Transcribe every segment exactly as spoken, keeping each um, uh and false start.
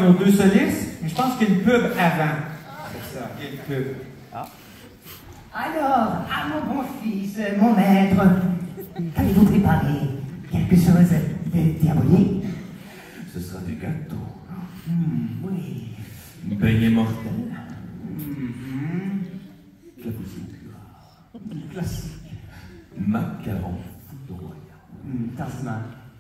nos deux solistes, mais je pense qu'il y a une pub avant. C'est ça, il y a une pub. Ah. Alors, à mon bon fils, mon maître, qu'avez-vous préparé? Quelque chose de diabolique? Ce sera du gâteau. Hmm, oui. Une beignet mortel. Mm-hmm. De la cuisine pure. Classique. Macaron foudroyant. Mm, Tarzan.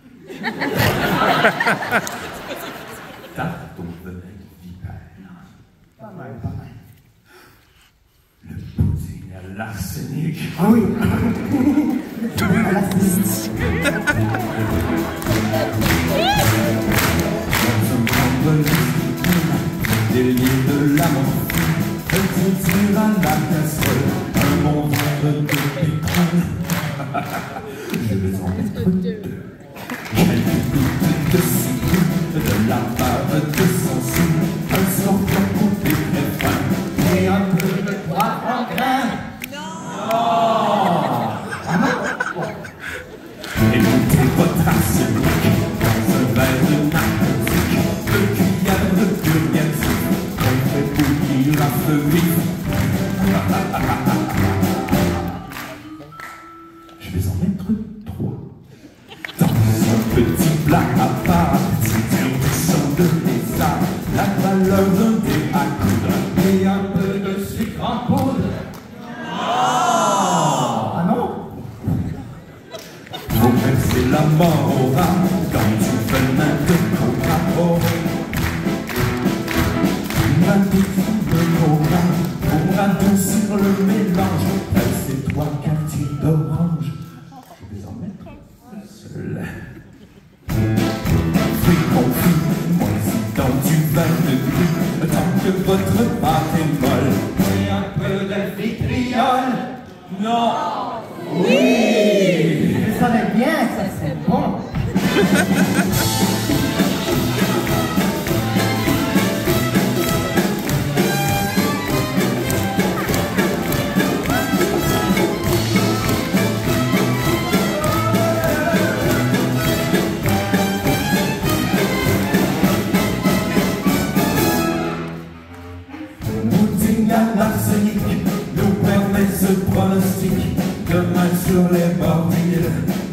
Tarte au venin de vipère. Pas mal, pas mal. Le pudding à l'arsenic. Ah oui. Le pudding à l'arsenic. Des liens de la morphine, un tir à la casserole, un bon verre de pétrole. Je vais en mettre deux. Quelques gouttes de citron, de la bave de sangsue, un scorpion coupé très fin, et un peu de poivre en grain. Non! Écoutez votre arsenic dans un verre de narcotique, deux cuillères de purgatif, on fait bouillir à feu vif. Je vais en mettre trois dans un petit plat à part, c'est du sang de lézard, la valeur d'un dé à coudre et un peu de sucre en poudre. Ah non? Vous versez la mort au rat dans du venin de cobra. La douce de nos reins pour adoucir le mélange. Versez trois quartiers d'orange. Je vais en mettre un seul. Fruits confits, moisis dans du vin de grue, tant que votre pâte est molle. Et un peu de vitriol. Non. Oui. Je savais bien que ça serait bon. Pudding à l'arsenic nous permet ce pronostic. Demain sur les bords d'île,